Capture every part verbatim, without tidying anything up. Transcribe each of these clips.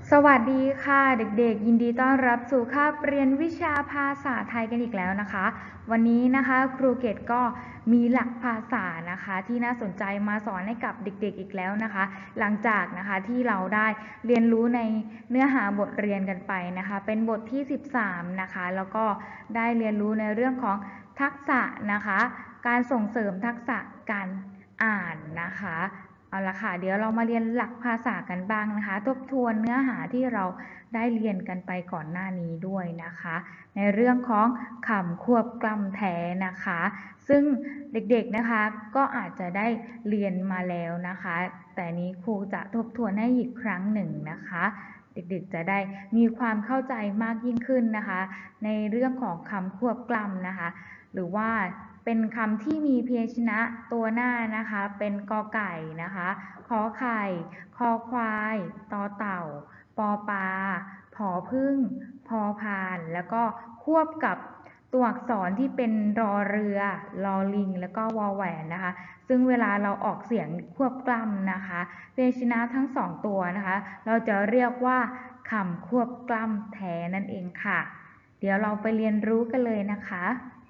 สวัสดีค่ะเด็กๆยินดีต้อนรับสู่คาบเรียนวิชาภาษาไทยกันอีกแล้วนะคะวันนี้นะคะครูเกตก็มีหลักภาษานะคะที่น่าสนใจมาสอนให้กับเด็กๆอีกแล้วนะคะหลังจากนะคะที่เราได้เรียนรู้ในเนื้อหาบทเรียนกันไปนะคะเป็นบทที่สิบสามนะคะแล้วก็ได้เรียนรู้ในเรื่องของทักษะนะคะการส่งเสริมทักษะการอ่านนะคะเอาละค่ะเดี๋ยวเรามาเรียนหลักภาษากันบ้างนะคะทบทวนเนื้อหาที่เราได้เรียนกันไปก่อนหน้านี้ด้วยนะคะในเรื่องของคำควบกล้ำแท้นะคะซึ่งเด็กๆนะคะก็อาจจะได้เรียนมาแล้วนะคะแต่นี้ครูจะทบทวนให้อีกครั้งหนึ่งนะคะเด็กๆจะได้มีความเข้าใจมากยิ่งขึ้นนะคะในเรื่องของคำควบกล้ำนะคะหรือว่าเป็นคำที่มีพยัญชนะตัวหน้านะคะเป็นกอไก่นะคะขอไข่คอควายตอเต่าปอปลาผอพึ่งพอพานแล้วก็ควบกับตัวอักษรที่เป็นรอเรือลอลิงแล้วก็วอแหวนนะคะซึ่งเวลาเราออกเสียงควบกล้ำนะคะพยัญชนะทั้งสองตัวนะคะเราจะเรียกว่าคำควบกล้ำแท้นั่นเองค่ะเดี๋ยวเราไปเรียนรู้กันเลยนะคะ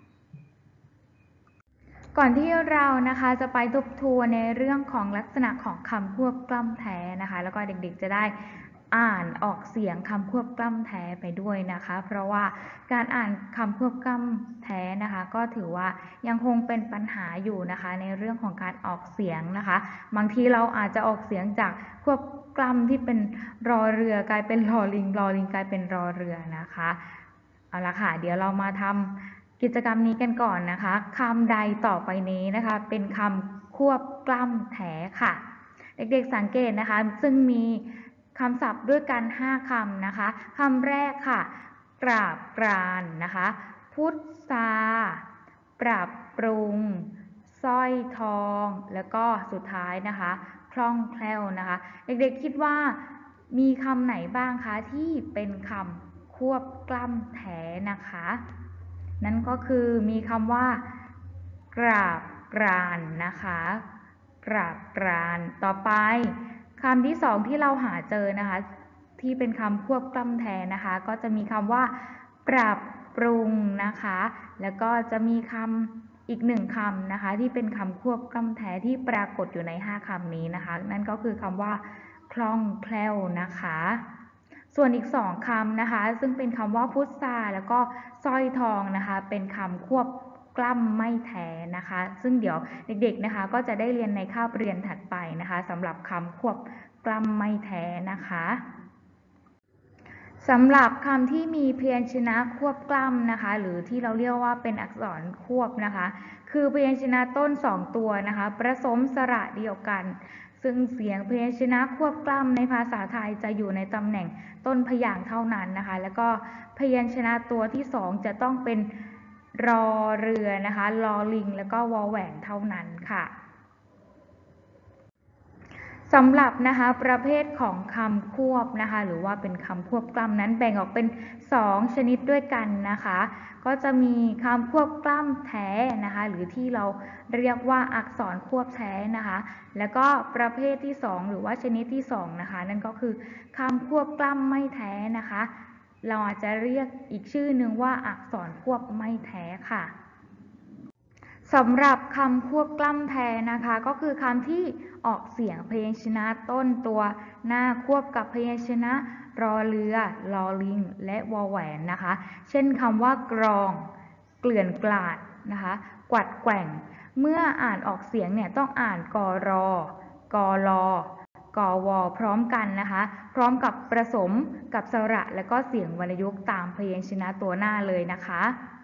ก่อนที่เรานะคะจะไปทบทวนในเรื่องของลักษณะของคำควบกล้ำแท้นะคะแล้วก็เด็กๆจะได้อ่านออกเสียงคำควบกล้ำแท้ไปด้วยนะคะเพราะว่าการอ่านคำควบกล้ำแท้นะคะก็ถือว่ายังคงเป็นปัญหาอยู่นะคะในเรื่องของการออกเสียงนะคะบางทีเราอาจจะออกเสียงจากควบกล้ำที่เป็นรอเรือกลายเป็นรอลิงรอลิงกลายเป็นรอเรือนะคะเอาละค่ะเดี๋ยวเรามาทำกิจกรรมนี้กันก่อนนะคะคำใดต่อไปนี้นะคะเป็นคำควบกล้ำแท้ค่ะเด็กๆสังเกตนะคะซึ่งมีคำศัพท์ด้วยกันห้าคำนะคะคำแรกค่ะกราบกรานนะคะพุทธาปรับปรุงสร้อยทองแล้วก็สุดท้ายนะคะคล่องแคล่วนะคะเด็กๆคิดว่ามีคำไหนบ้างคะที่เป็นคำควบกล้ำแท้นะคะนั่นก็คือมีคำว่ากราบกรานนะคะกราบกรานต่อไปคำที่สองที่เราหาเจอนะคะที่เป็นคำควบกล้ำแท้นะคะก็จะมีคำว่าปรับปรุงนะคะแล้วก็จะมีคำอีกหนึ่งคำนะคะที่เป็นคำควบกล้ำแท้ที่ปรากฏอยู่ในห้าคำนี้นะคะนั่นก็คือคำว่าคล่องแคล่วนะคะส่วนอีกสองคำนะคะซึ่งเป็นคำว่าพุทธาแล้วก็สร้อยทองนะคะเป็นคำควบกล้ำไม่แท้นะคะซึ่งเดี๋ยวเด็กๆนะคะก็จะได้เรียนในคาบเรียนถัดไปนะคะสำหรับคำควบกล้ำไม่แท้นะคะสำหรับคำที่มีพยัญชนะควบกล้ำนะคะหรือที่เราเรียกว่าเป็นอักษรควบนะคะคือพยัญชนะต้นสองตัวนะคะผสมสระเดียวกันซึ่งเสียงพยัญชนะควบกล้ำในภาษาไทยจะอยู่ในตำแหน่งต้นพยางค์เท่านั้นนะคะแล้วก็พยัญชนะตัวที่สองจะต้องเป็นรอเรือนะคะลอลิงแล้วก็วอแหวนเท่านั้นค่ะสำหรับนะคะประเภทของคำควบนะคะหรือว่าเป็นคำควบกล้ำนั้นแบ่งออกเป็นสองชนิดด้วยกันนะคะก็จะมีคำควบกล้ำแท้นะคะหรือที่เราเรียกว่าอักษรควบแท้นะคะแล้วก็ประเภทที่สองหรือว่าชนิดที่สองนะคะนั่นก็คือคำควบกล้ำไม่แท้นะคะเราอาจจะเรียกอีกชื่อหนึ่งว่าอักษรควบไม่แท้ค่ะสำหรับคำควบกล้ำแท้นะคะก็คือคำที่ออกเสียงพยัญชนะต้นตัวหน้าควบกับพยัญชนะรอเรือลอลิงและวอแหวนนะคะเช่นคำว่ากรองเกลื่อนกลาดนะคะกวัดแกว่งเมื่ออ่านออกเสียงเนี่ยต้องอ่านกรอกลกวพร้อมกันนะคะพร้อมกับผสมกับสระและก็เสียงวรรณยุกต์ตามพยัญชนะตัวหน้าเลยนะคะ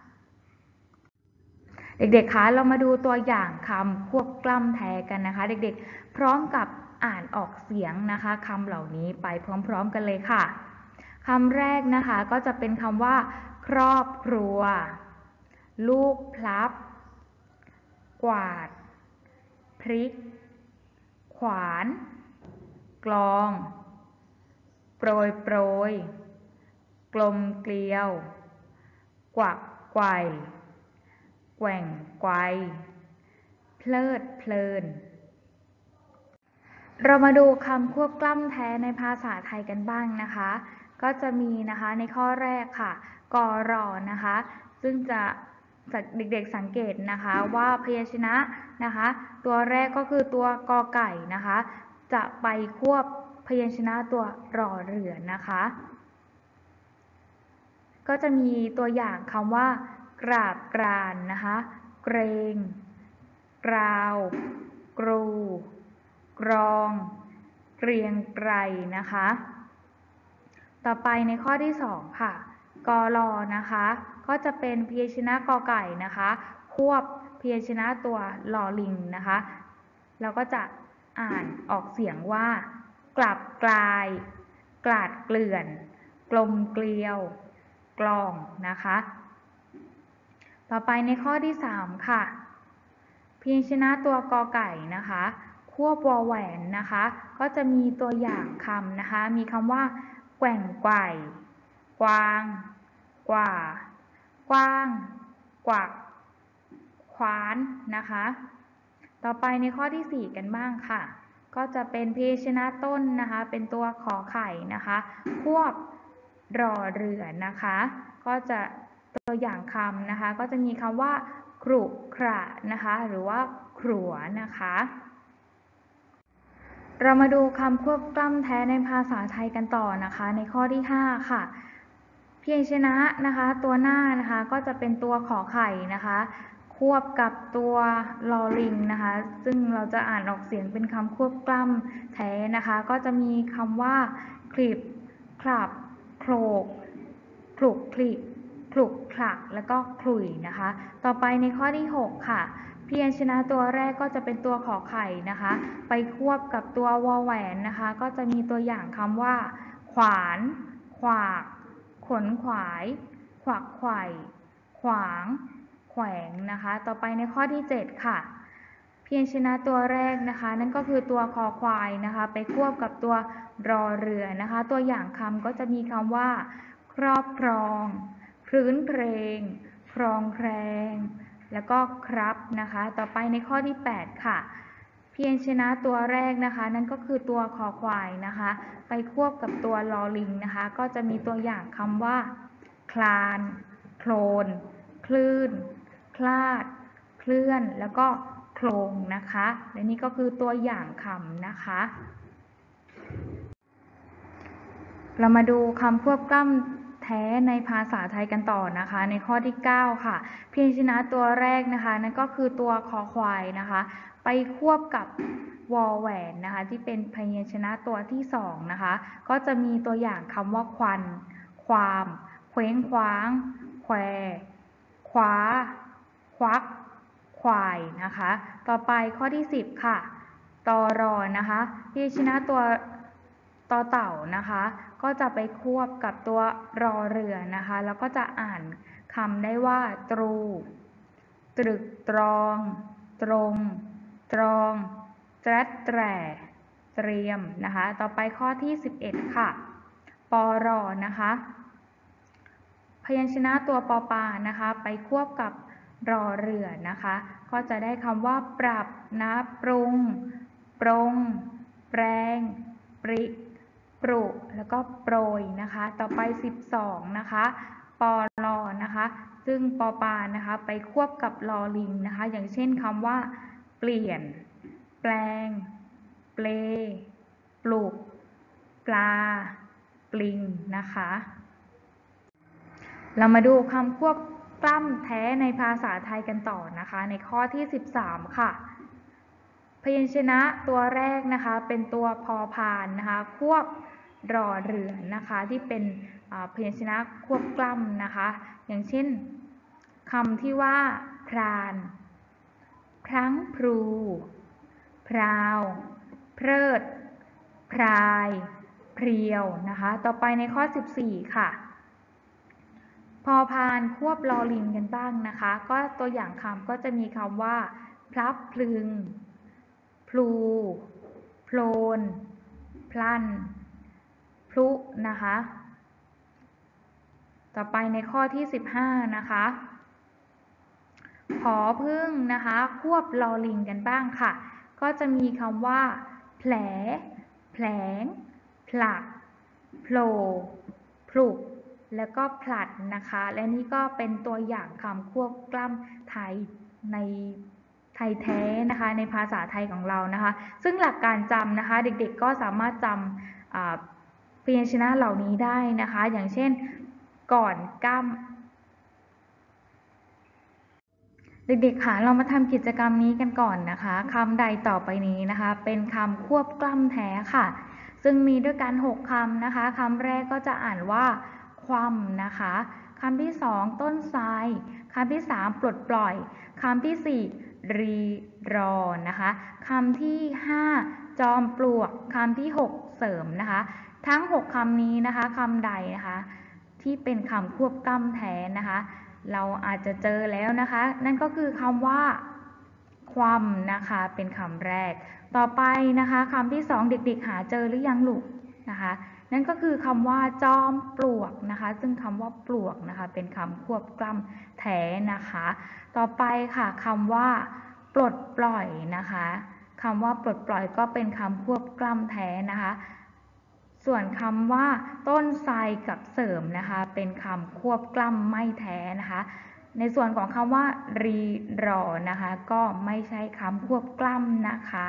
เด็กๆคะเรามาดูตัวอย่างคำควบกล้ำแท้กันนะคะเด็กๆพร้อมกับอ่านออกเสียงนะคะคำเหล่านี้ไปพร้อมๆกันเลยค่ะคำแรกนะคะก็จะเป็นคำว่าครอบครัวลูกพลับกวาดพริกขวานกลองโปรยโปรยกลมเกลียวกวักไกวแกว่งไกวเพลิดเพลินเรามาดูคำควบกล้ำแท้ในภาษาไทยกันบ้างนะคะ ก็จะมีนะคะในข้อแรกค่ะกรอนะคะ ซึ่งจะเด็กๆสังเกตนะคะว่าพยัญชนะนะคะตัวแรกก็คือตัวกอไก่นะคะจะไปควบพยัญชนะตัวรอเรือนะคะก็จะมีตัวอย่างคำว่ากราบกรานนะคะเกรงกราวกรูกรองเกรียงไกรนะคะต่อไปในข้อที่สองค่ะกอลอนะคะก็จะเป็นพยัญชนะกอไก่นะคะควบพยัญชนะตัวลอลิงนะคะเราก็จะอ่านออกเสียงว่ากลับกลายกลาดเกลื่อนกลมเกลียวกลองนะคะต่อไปในข้อที่สามค่ะพยัญชนะตัวกอไก่นะคะควบวอแหวนนะคะก็จะมีตัวอย่างคำนะคะมีคำว่าแกว่งไกวกวางกว่ากว้างกวักคว้านนะคะต่อไปในข้อที่สี่กันบ้างค่ะก็จะเป็นพยัญชนะต้นนะคะเป็นตัวขอไข่นะคะควบรอเรือนะคะก็จะตัวอย่างคำนะคะก็จะมีคำว่าครุขระนะคะหรือว่าขรัวนะคะเรามาดูคำควบกล้ำแท้ในภาษาไทยกันต่อนะคะในข้อที่ห้าค่ะพยัญชนะนะคะตัวหน้านะคะก็จะเป็นตัวขอไข่นะคะควบกับตัวลอลิงนะคะซึ่งเราจะอ่านออกเสียงเป็นคำควบกล้ำแท้นะคะก็จะมีคำว่าคลิปคลับโคลกคลุกคลิกคลุกคลักแล้วก็ขลุ่ยนะคะต่อไปในข้อที่หกค่ะพยัญชนะตัวแรกก็จะเป็นตัวขอไข่นะคะไปควบกับตัววอแหวนนะคะก็จะมีตัวอย่างคำว่าขวานขวากขนขวายขวักไขว่ขวางแขวงนะคะต่อไปในข้อที่เจ็ดค่ะพยัญชนะตัวแรกนะคะนั่นก็คือตัวคอควายนะคะไปควบกับตัวรอเรือนะคะตัวอย่างคำก็จะมีคำว่าครอบครองคลื้นเพลงครองแครงแล้วก็ครับนะคะต่อไปในข้อที่แปดค่ะพยัญชนะตัวแรกนะคะนั่นก็คือตัวคอควายนะคะไปควบกับตัวลอลิงนะคะก็จะมีตัวอย่างคำว่าคลานโคลนคลื่นคลาดเคลื่อนแล้วก็โครงนะคะและนี่ก็คือตัวอย่างคำนะคะเรามาดูคำควบกล้ำแท้ในภาษาไทยกันต่อนะคะในข้อที่เก้าค่ะพยัญชนะตัวแรกนะคะนั่นก็คือตัวคอควายนะคะไปควบกับวอแหวนนะคะที่เป็นพยัญชนะตัวที่สองนะคะก็จะมีตัวอย่างคำว่าควันความเคว้งคว้างแควคว้าควักควายนะคะต่อไปข้อที่สิบค่ะตอรอนะคะพยัญชนะตัวต่อเต่านะคะก็จะไปควบกับตัวรอเรือนะคะแล้วก็จะอ่านคำได้ว่าตรูตรึกตรองตรงตรองแตรแตร่เตรียมนะคะต่อไปข้อที่สิบเอ็ดค่ะปอรอนะคะพยัญชนะตัวปอปานะคะไปควบกับรอเรือนะคะก็จะได้คำว่าปรับนะปรุงปรงแปลงปริปรุแล้วก็โปรยนะคะต่อไปสิบสองนะคะปอลอนะคะซึ่งปอปานะคะไปควบกับลอลิงนะคะอย่างเช่นคำว่าเปลี่ยนแปลงเปลปลุกปลาปลิงนะคะเรามาดูคำควบกล้ำแท้ในภาษาไทยกันต่อนะคะในข้อที่สิบสามค่ะพยัญชนะตัวแรกนะคะเป็นตัวพอพานนะคะควบรอเรือนะคะที่เป็นพยัญชนะควบกล้ำนะคะอย่างเช่นคำที่ว่าพรานพลั้งพลูพราวเพลิดพรายเพรียวนะคะต่อไปในข้อสิบสี่ค่ะพอพานควบลอลิงกันบ้างนะคะก็ตัวอย่างคำก็จะมีคำว่าพลับพลึงพลูโพลนพลันพลุนะคะต่อไปในข้อที่สิบห้านะคะผอพึ่งนะคะควบลอลิงกันบ้างค่ะก็จะมีคำว่าแผลแผลงผลักโผล่ผลุกแล้วก็ผลัดนะคะและนี่ก็เป็นตัวอย่างคำควบกล้ำไทยในไทยแท้นะคะในภาษาไทยของเรานะคะซึ่งหลักการจำนะคะเด็กๆก็สามารถจำพยัญชนะเหล่านี้ได้นะคะอย่างเช่นก่อนกล้ำเด็กๆค่ะเรามาทำกิจกรรมนี้กันก่อนนะคะคำใดต่อไปนี้นะคะเป็นคำควบกล้ำแท้ค่ะซึ่งมีด้วยกันหกคำนะคะคำแรกก็จะอ่านว่าคว่ำนะคะคำที่สองต้นไทรคำที่สามปลดปล่อยคำที่สี่รีรอนะคะคำที่ห้าจอมปลวกคำที่หกเสริมนะคะทั้งหกคำนี้นะคะคำใดนะคะที่เป็นคำควบกล้ำแท้นะคะเราอาจจะเจอแล้วนะคะนั่นก็คือคำว่าความนะคะเป็นคำแรกต่อไปนะคะคำที่สองเด็กๆหาเจอหรือยังลูกนะคะนั่นก็คือคำว่าจอมปลวกนะคะซึ่งคำว่าปลวกนะคะเป็นคำควบกล้ำแท้นะคะต่อไปค่ะคำว่าปลดปล่อยนะคะคำว่าปลดปล่อยก็เป็นคำควบกล้ำแท้นะคะส่วนคำว่าต้นไทรกับเสริมนะคะเป็นคำควบกล้ำไม่แท้นะคะในส่วนของคำว่ารีรอนะคะก็ไม่ใช่คำควบกล้ำนะคะ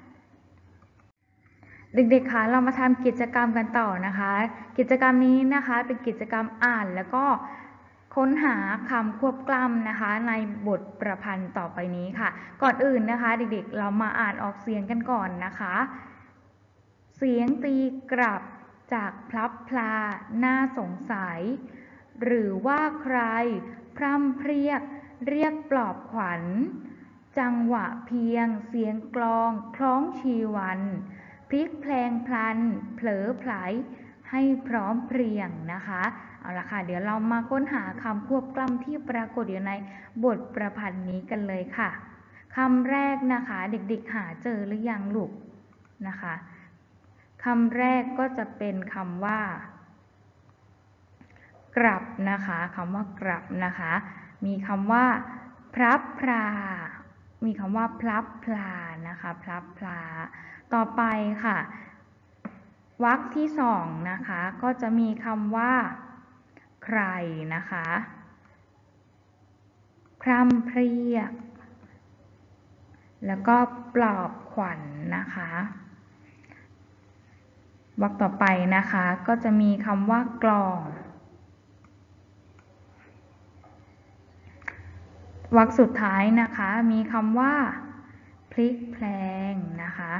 เด็กๆคะเรามาทำกิจกรรมกันต่อนะคะกิจกรรมนี้นะคะเป็นกิจกรรมอ่านแล้วก็ค้นหาคำควบกล้ำนะคะในบทประพันธ์ต่อไปนี้ค่ะก่อนอื่นนะคะเด็กๆเรามาอ่านออกเสียงกันก่อนนะคะเสียงตีกลับจากพลับพลาน่าสงสัยหรือว่าใครพร่ำเพรียกเรียกปลอบขวัญจังหวะเพียงเสียงกลองคล้องชีวันพลิกแพลงพลันเผลอไผลให้พร้อมเพรียงนะคะเอาละค่ะเดี๋ยวเรามาค้นหาคำควบกล้ำที่ปรากฏอยู่ในบทประพันธ์นี้กันเลยค่ะคำแรกนะคะเด็กๆหาเจอหรือยังลูกนะคะคำแรกก็จะเป็นคำว่ากลับนะคะคำว่ากลับนะคะมีคำว่าพลับพลามีคำว่าพลับพลานะคะพลับพลาต่อไปค่ะวรรคที่สองนะคะก็จะมีคำว่าใครนะคะพร่ำเพรียกแล้วก็ปลอบขวัญ นะคะวรรคต่อไปนะคะก็จะมีคำว่ากลองวรรคสุดท้ายนะคะมีคำว่าพลิกแพลงนะคะ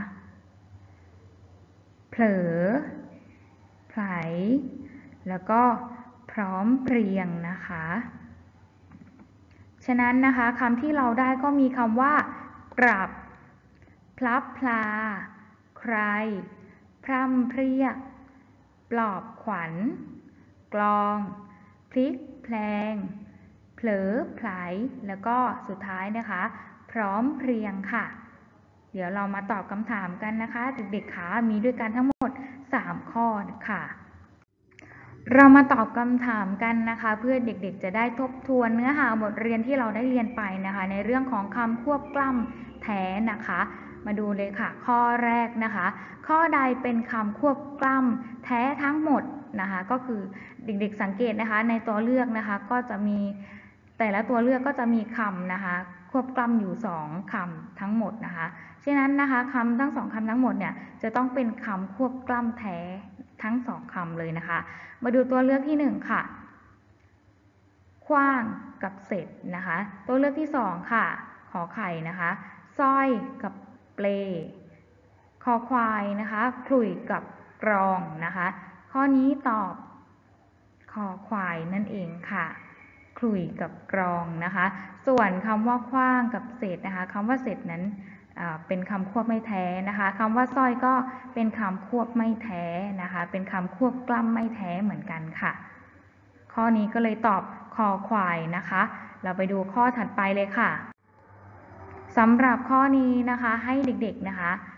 เผลอไผลแล้วก็พร้อมเพรียงนะคะฉะนั้นนะคะคำที่เราได้ก็มีคำว่ากลับพลับพลาใครพร่ำเพรียกปลอบขวัญกลองพลิกแพลงเผลอไผลแล้วก็สุดท้ายนะคะพร้อมเพรียงค่ะเดี๋ยวเรามาตอบคำถามกันนะคะเด็กๆคะมีด้วยกันทั้งหมดสามข้อค่ะเรามาตอบคำถามกันนะคะเพื่อเด็กๆจะได้ทบทวนเนื้อหาบทเรียนที่เราได้เรียนไปนะคะในเรื่องของคำควบกล้ำแท้นะคะมาดูเลยค่ะข้อแรกนะคะข้อใดเป็นคำควบกล้ำแท้ทั้งหมดนะคะก็คือเด็กๆสังเกตนะคะในตัวเลือกนะคะก็จะมีแต่ละตัวเลือกก็จะมีคำนะคะควบกล้ำอยู่สองคำทั้งหมดนะคะฉะนั้นนะคะคำทั้งสองคำทั้งหมดเนี่ยจะต้องเป็นคำควบกล้ำแท้ทั้งสองคำเลยนะคะมาดูตัวเลือกที่หนึ่งค่ะขว้างกับเสร็จนะคะตัวเลือกที่สองค่ะขอไข่นะคะสร้อยกับเปลคอควายนะคะขลุ่ยกับกรองนะคะข้อนี้ตอบคอควายนั่นเองค่ะขลุ่ยกับกรองนะคะส่วนคำว่าขว้างกับเศษนะคะคำว่าเศษนั้นเป็นคำควบไม่แท้นะคะคำว่าสร้อยก็เป็นคำควบไม่แท้นะคะเป็นคำควบกล้ำไม่แท้เหมือนกันค่ะข้อนี้ก็เลยตอบคอควายนะคะเราไปดูข้อถัดไปเลยค่ะสำหรับข้อนี้นะคะให้เด็กๆนะคะ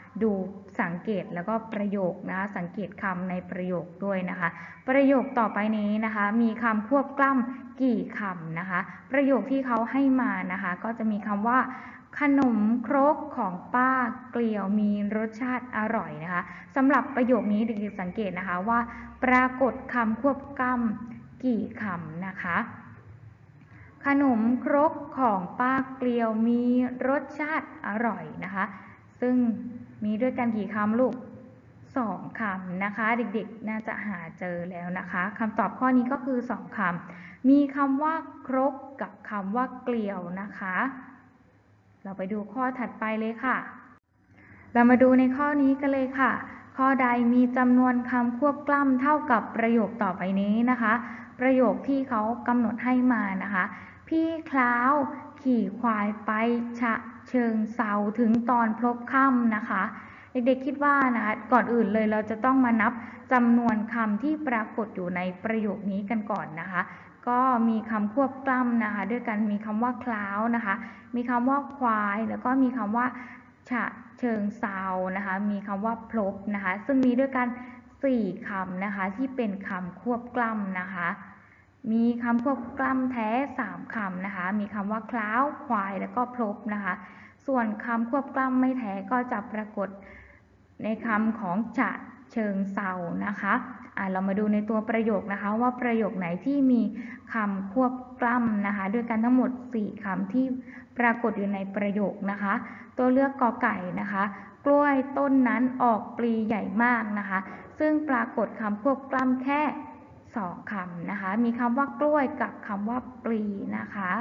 ดูสังเกตแล้วก็ประโยคนะคะสังเกตคำในประโยคด้วยนะคะประโยคต่อไปนี้นะคะมีคำควบกล้ำกี่คำนะคะประโยคที่เขาให้มานะคะก็จะมีคำว่าขนมครกของป้าเกลียวมีรสชาติอร่อยนะคะสำหรับประโยคนี้เด็กๆสังเกตนะคะว่าปรากฏคำควบกล้ำกี่คำนะคะขนมครกของป้าเกลียวมีรสชาติอร่อยนะคะซึ่งมีด้วยกันกี่คำลูกสองคำนะคะเด็กๆน่าจะหาเจอแล้วนะคะคำตอบข้อนี้ก็คือสองคำมีคำว่าครกกับคำว่าเกลียวนะคะเราไปดูข้อถัดไปเลยค่ะเรามาดูในข้อนี้กันเลยค่ะข้อใดมีจำนวนคำควบกล้ำเท่ากับประโยคต่อไปนี้นะคะประโยคที่เขากำหนดให้มานะคะพี่คล้าวขี่ควายไปฉะเชิงเซาถึงตอนพลบค่ำนะคะเด็กๆคิดว่านะคะก่อนอื่นเลยเราจะต้องมานับจำนวนคำที่ปรากฏอยู่ในประโยคนี้กันก่อนนะคะก็มีคำควบกล้ำนะคะด้วยกันมีคำว่าคล้าวนะคะมีคำว่าควายแล้วก็มีคำว่าฉะเชิงเซานะคะมีคำว่าพลบนะคะซึ่งมีด้วยกันสี่คำนะคะที่เป็นคำควบกล้ำนะคะมีคำควบกล้ำแท้สามคำนะคะมีคำว่าคล้าวควายแล้วก็พลบนะคะส่วนคำควบกล้ำไม่แท้ก็จะปรากฏในคำของฉะเชิงเซานะคะอ่ะเรามาดูในตัวประโยคนะคะว่าประโยคไหนที่มีคำควบกล้ำนะคะด้วยกันทั้งหมดสี่คำที่ปรากฏอยู่ในประโยคนะคะตัวเลือกกอไก่นะคะกล้วยต้นนั้นออกปลีใหญ่มากนะคะซึ่งปรากฏคำควบกล้ำแค่สองคำนะคะมีคำว่ากล้วยกับคำว่าปลีนะคะ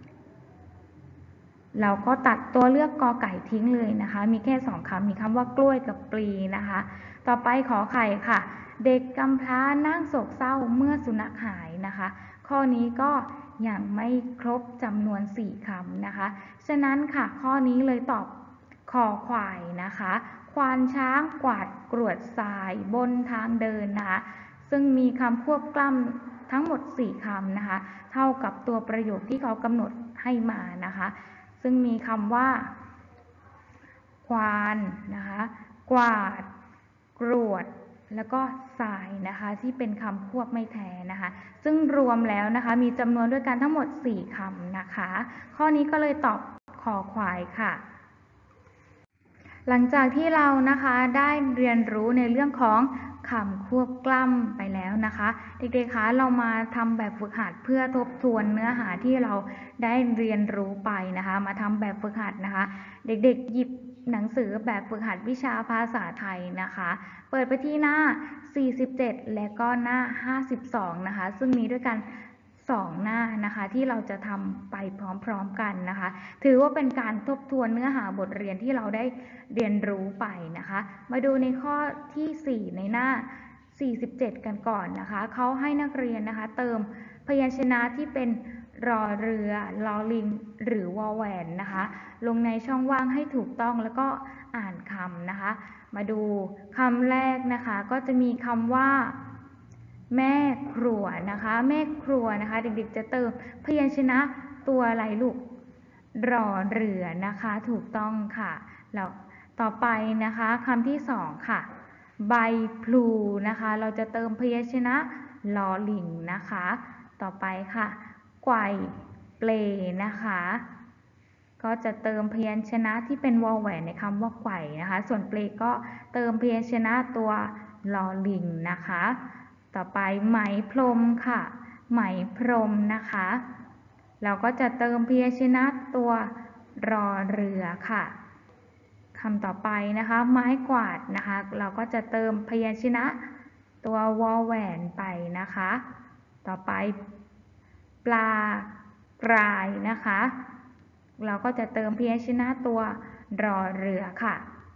เราก็ตัดตัวเลือกกอไก่ทิ้งเลยนะคะมีแค่สองคำมีคำว่ากล้วยกับปลีนะคะต่อไปขอไข่ค่ะเด็กกำพร้านั่งโศกเศร้าเมื่อสุนัขหายนะคะข้อนี้ก็ยังไม่ครบจำนวนสี่คำนะคะฉะนั้นค่ะข้อนี้เลยตอบคอควายนะคะควานช้างกวาดกรวดทรายบนทางเดินนะคะซึ่งมีคำควบกล้ำทั้งหมดสี่คำนะคะเท่ากับตัวประโยคที่เขากำหนดให้มานะคะซึ่งมีคำว่าควานนะคะกวาดกรวดแล้วก็ทรายนะคะที่เป็นคำควบไม่แท้นะคะซึ่งรวมแล้วนะคะมีจำนวนด้วยกันทั้งหมดสี่คำนะคะข้อนี้ก็เลยตอบคอควายค่ะหลังจากที่เรานะคะได้เรียนรู้ในเรื่องของคำควบกล้ำไปแล้วนะคะเด็กๆคะเรามาทำแบบฝึกหัดเพื่อทบทวนเนื้อหาที่เราได้เรียนรู้ไปนะคะมาทำแบบฝึกหัดนะคะเด็กๆหยิบหนังสือแบบฝึกหัดวิชาภาษาไทยนะคะเปิดไปที่หน้าสี่สิบเจ็ดและก็หน้าห้าสิบสองนะคะซึ่งมีด้วยกันสองหน้านะคะที่เราจะทำไปพร้อมๆกันนะคะถือว่าเป็นการทบทวนเนื้อหาบทเรียนที่เราได้เรียนรู้ไปนะคะมาดูในข้อที่สี่ในหน้าสี่สิบเจ็ดกันก่อนนะคะเขาให้นักเรียนนะคะเติมพยัญชนะที่เป็นรอเรือลอลิงหรือวอแหวนนะคะลงในช่องว่างให้ถูกต้องแล้วก็อ่านคำนะคะมาดูคำแรกนะคะก็จะมีคำว่าแม่ครัวนะคะแม่ครัวนะคะเด็กๆจะเติมพยัญชนะตัวอะไรลูกรอเรือนะคะถูกต้องค่ะแล้วต่อไปนะคะคำที่สองค่ะใบพลูนะคะเราจะเติมพยัญชนะลอลิงนะคะต่อไปค่ะไกวเปลนะคะก็จะเติมพยัญชนะที่เป็นวอแหวนในคำว่าไกวนะคะส่วนเปลก็เติมพยัญชนะตัวลอลิงนะคะต่อไปไหมพรมค่ะไหมพรมนะคะเราก็จะเติมพยัญชนะตัวรอเรือค่ะคำต่อไปนะคะไม้กวาดนะคะเราก็จะเติมพยัญชนะตัววอแหวนไปนะคะต่อไปปลากรายนะคะเราก็จะเติมพยัญชนะตัวรอเรือค่ะ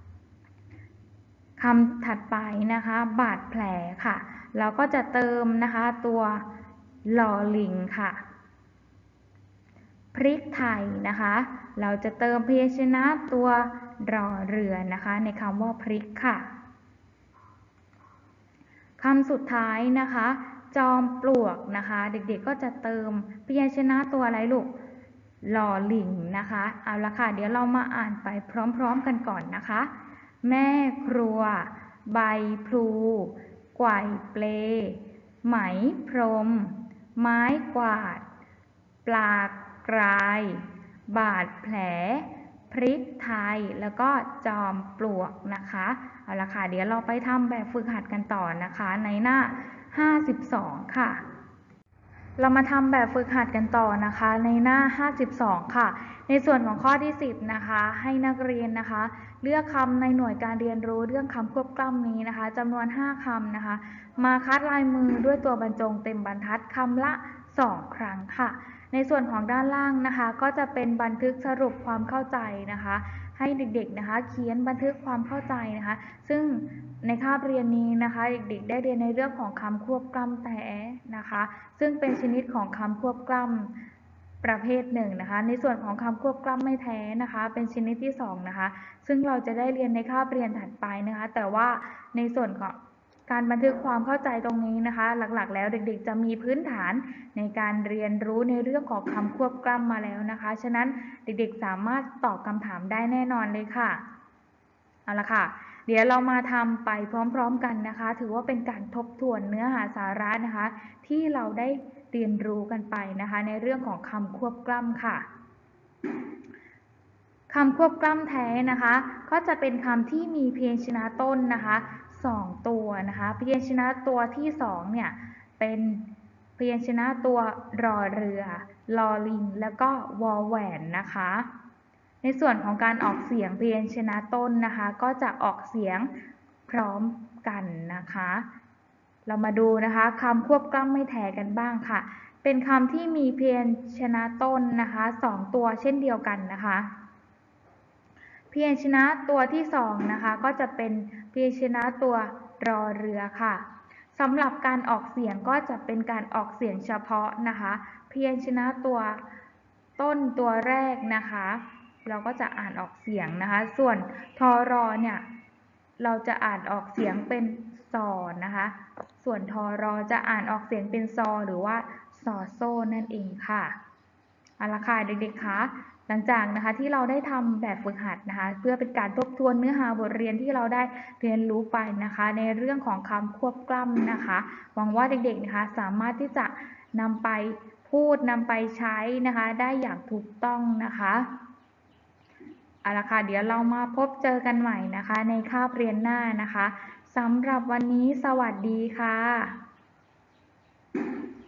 คำถัดไปนะคะบาดแผลค่ะเราก็จะเติมนะคะตัวลอลิงค่ะพริกไทยนะคะเราจะเติมพยัญชนะตัวรอเรือนะคะในคำว่าพริกค่ะคำสุดท้ายนะคะจอมปลวกนะคะเด็กๆก็จะเติมพยัญชนะตัวอะไรลูกลอลิงนะคะเอาละค่ะเดี๋ยวเรามาอ่านไปพร้อมๆกันก่อนนะคะแม่ครัวใบพลูไกวเปลไหมพรมไม้กวาดปลากรายบาดแผลพริกไทยแล้วก็จอมปลวกนะคะเอาละค่ะเดี๋ยวเราไปทำแบบฝึกหัดกันต่อนะคะในหน้าห้าสิบสองค่ะเรามาทำแบบฝึกหัดกันต่อนะคะในหน้าห้าสิบสองค่ะในส่วนของข้อที่สิบนะคะให้นักเรียนนะคะเลือกคำในหน่วยการเรียนรู้เรื่องคำควบกล้ำนี้นะคะจำนวนห้าคำนะคะมาคัดลายมือด้วยตัวบรรจงเต็มบรรทัดคำละสองครั้งค่ะในส่วนของด้านล่างนะคะก็จะเป็นบันทึกสรุปความเข้าใจนะคะให้เด็กๆนะคะเขียนบันทึกความเข้าใจนะคะซึ่งในคาบเรียนนี้นะคะเด็กๆได้เรียนในเรื่องของคำควบกล้ำแท้นะคะซึ่งเป็นชนิดของคำควบกล้ำประเภทหนึ่งนะคะในส่วนของคำควบกล้ำไม่แท้นะคะเป็นชนิดที่สองนะคะซึ่งเราจะได้เรียนในคาบเรียนถัดไปนะคะแต่ว่าในส่วนของการบันทึกความเข้าใจตรงนี้นะคะหลักๆแล้วเด็กๆจะมีพื้นฐานในการเรียนรู้ในเรื่องของคำควบกล้ำมาแล้วนะคะฉะนั้นเด็กๆสามารถตอบคำถามได้แน่นอนเลยค่ะเอาละค่ะเดี๋ยวเรามาทำไปพร้อมๆกันนะคะถือว่าเป็นการทบทวนเนื้อหาสาระนะคะที่เราได้เรียนรู้กันไปนะคะในเรื่องของคำควบกล้ำค่ะคำควบกล้ำแท้นะคะก็จะเป็นคำที่มีพยัญชนะต้นนะคะสองตัวนะคะพยัญชนะตัวที่สองเนี่ยเป็นพยัญชนะตัวรอเรือลอลิงแล้วก็วอแหวนนะคะในส่วนของการออกเสียงพยัญชนะต้นนะคะก็จะออกเสียงพร้อมกันนะคะเรามาดูนะคะคำควบกล้ำไม่แท้กันบ้างค่ะเป็นคำที่มีพยัญชนะต้นนะคะสองตัวเช่นเดียวกันนะคะพยัญชนะตัวที่สองนะคะก็จะเป็นพยัญชนะตัวรอเรือค่ะสำหรับการออกเสียงก็จะเป็นการออกเสียงเฉพาะนะคะพยัญชนะตัวต้นตัวแรกนะคะเราก็จะอ่านออกเสียงนะคะส่วนทอรอเนี่ยเราจะอ่านออกเสียงเป็นซอนะคะส่วนทอรอจะอ่านออกเสียงเป็นซอหรือว่าซอโซ่นั่นเองค่ะเอาละค่ะเด็กๆคะหลังจากนะคะที่เราได้ทำแบบฝึกหัดนะคะเพื่อเป็นการทบทวนเนื้อหาบทเรียนที่เราได้เรียนรู้ไปนะคะในเรื่องของคำควบกล้ำนะคะหวังว่าเด็กๆนะคะสามารถที่จะนำไปพูดนำไปใช้นะคะได้อย่างถูกต้องนะคะเอาละค่ะเดี๋ยวเรามาพบเจอกันใหม่นะคะในคาบเรียนหน้านะคะสำหรับวันนี้สวัสดีค่ะ